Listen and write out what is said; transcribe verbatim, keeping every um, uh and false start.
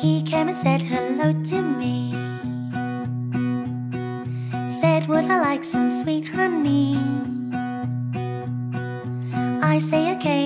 He came and said hello to me. Said, would I like some sweet honey? I say okay